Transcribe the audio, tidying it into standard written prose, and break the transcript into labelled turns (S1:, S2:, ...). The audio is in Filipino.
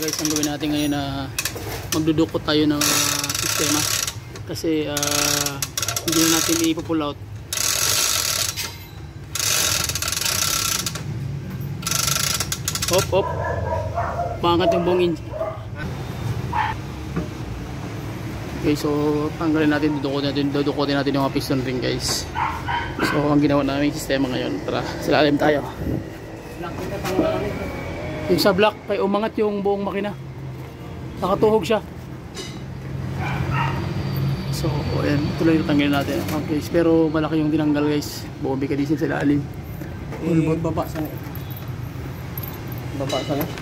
S1: guys, ang gawin natin ngayon na magdudukot tayo ng sistema kasi hindi na natin i-pull out. Hop, pangat yung buong engine. Okay, so tanggalin natin, dudukotin natin yung mga piston ring guys. So ang ginawa namin sistema ngayon, tara silalim tayo. Yung sa block kay umangat yung buong makina, nakatuhog siya. So ayan, tuloy na tanggalin natin okay, pero malaki yung tinanggal guys, buong mekanisim sa ilalim.
S2: Baba sana